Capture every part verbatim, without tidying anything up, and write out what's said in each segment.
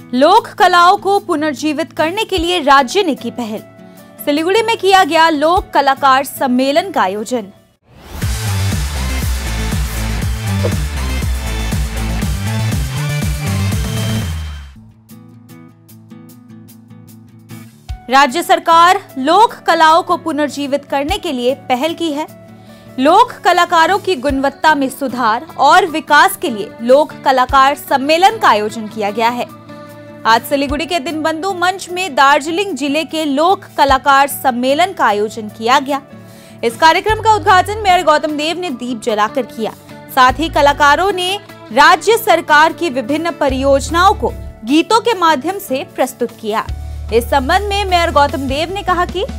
लोक कलाओं को पुनर्जीवित करने के लिए राज्य ने की पहल। सिलीगुड़ी में किया गया लोक कलाकार सम्मेलन का आयोजन। राज्य सरकार लोक कलाओं को पुनर्जीवित करने के लिए पहल की है। लोक कलाकारों की गुणवत्ता में सुधार और विकास के लिए लोक कलाकार सम्मेलन का आयोजन किया गया है। आज सिलीगुड़ी के दीनबंधु मंच में दार्जिलिंग जिले के लोक कलाकार सम्मेलन का आयोजन किया गया। इस कार्यक्रम का उद्घाटन मेयर गौतम देव ने दीप जलाकर किया। साथ ही कलाकारों ने राज्य सरकार की विभिन्न परियोजनाओं को गीतों के माध्यम से प्रस्तुत किया। इस संबंध में मेयर गौतम देव ने कहा कि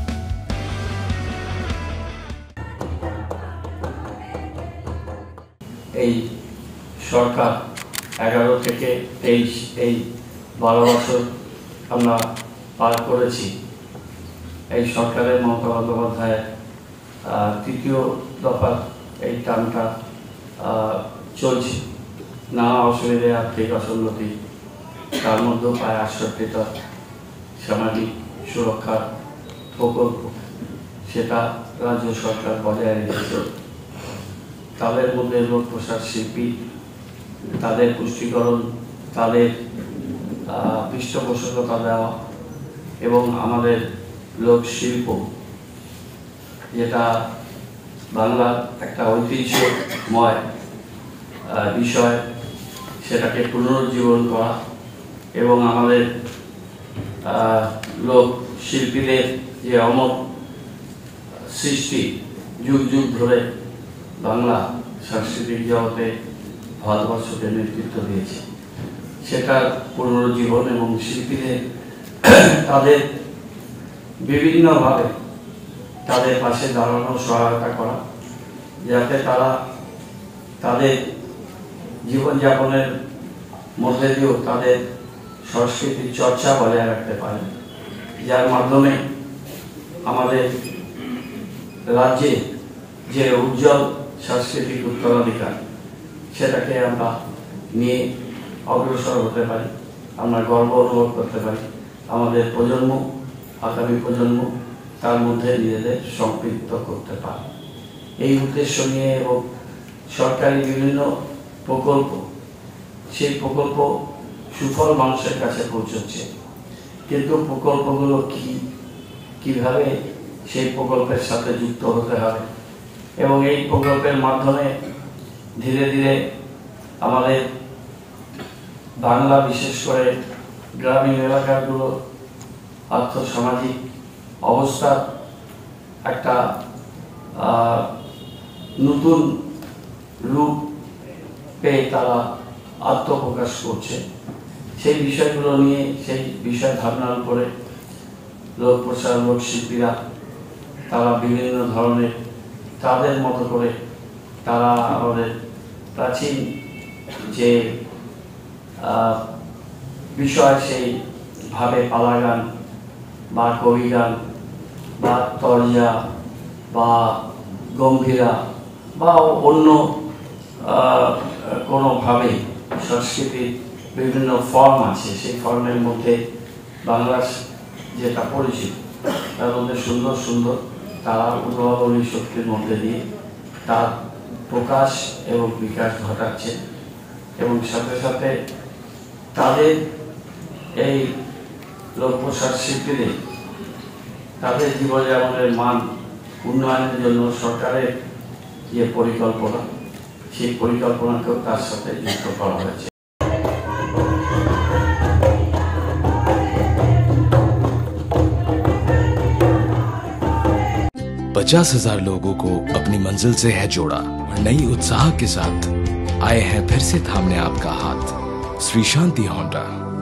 এই সরকার এগারো থেকে তেইশ এই বারো বছর আমরা পার করেছি। এই সরকারের মমতা বন্দ্যোপাধ্যায়ের তৃতীয় দফার এই টার্মটা চলছে। নানা অসুবিধে আর্থিক অসঙ্গতি, তার মধ্যেও প্রায় আটষট্টিটা সামাজিক সুরক্ষার প্রকল্প সেটা রাজ্য সরকার বজায় রেখেছে। তাদের মধ্যে লোক প্রসার শিল্পী, তাদের পুষ্টিকরণ, তাদের পৃষ্ঠপোষকতা দেওয়া এবং আমাদের লোকশিল্প যেটা বাংলার একটা ঐতিহ্যময় বিষয় সেটাকে পুনরুজ্জীবন করা এবং আমাদের লোক শিল্পীদের যে অমর সৃষ্টি যুগ যুগ ধরে বাংলা সাংস্কৃতিক জগতে ভারতবর্ষকে নেতৃত্ব দিয়েছে সেটার পুনরুজ্জীবন এবং শিল্পীদের তাদের বিভিন্নভাবে তাদের পাশে দাঁড়ানো, সহায়তা করা, যাতে তারা তাদের জীবনযাপনের মধ্যে দিয়েও তাদের সংস্কৃতির চর্চা বজায় রাখতে পারে, যার মাধ্যমে আমাদের রাজ্যে যে উজ্জ্বল সাংস্কৃতিক উত্তরাধিকার সেটাকে আমরা নিয়ে অগ্রসর হতে পারি, আমরা গর্ব অনুভব করতে পারি। আমাদের প্রজন্ম, আগামী প্রজন্ম তার মধ্যে নিজেদের সম্পৃক্ত করতে পারে। এই উদ্দেশ্য নিয়ে এবং সরকারি বিভিন্ন প্রকল্প, সেই প্রকল্প সুফল মানুষের কাছে পৌঁছচ্ছে, কিন্তু প্রকল্পগুলো কি কিভাবে সেই প্রকল্পের সাথে যুক্ত হতে হবে এবং এই প্রকল্পের মাধ্যমে ধীরে ধীরে আমাদের বাংলা, বিশেষ করে গ্রামীণ এলাকাগুলো আর্থসামাজিক অবস্থার একটা নতুন রূপ পেয়ে তারা আত্মপ্রকাশ করছে। সেই বিষয়গুলো নিয়ে, সেই বিষয় ধারণার উপরে লোক প্রচার, লোক শিল্পীরা তারা বিভিন্ন ধরনের তাদের মতো করে তারা আমাদের প্রাচীন যে বিষয় সেইভাবে পালা গান বা কবি গান বা তরজা বা গম্ভীরা বা অন্য কোনোভাবে সংস্কৃতির বিভিন্ন ফর্ম আছে, সেই ফর্মের মধ্যে বাংলার যেটা পরিচিত তার মধ্যে সুন্দর সুন্দর তারা উদ্ভাবনী শক্তির মধ্যে দিয়ে তার প্রকাশ এবং বিকাশ ঘটাচ্ছে এবং সাথে সাথে তাদের এই লোকপ্রসার শিল্পীদের তাদের জীবনযাপনের মান উন্নয়নের জন্য সরকারের যে পরিকল্পনা, সেই পরিকল্পনাকেও তার সাথে যুক্ত করা হয়েছে। पचास हजार लोगों को अपनी मंजिल से है जोड़ा और नई उत्साह के साथ आए हैं फिर से थामने आपका हाथ। श्री शांति होंडा।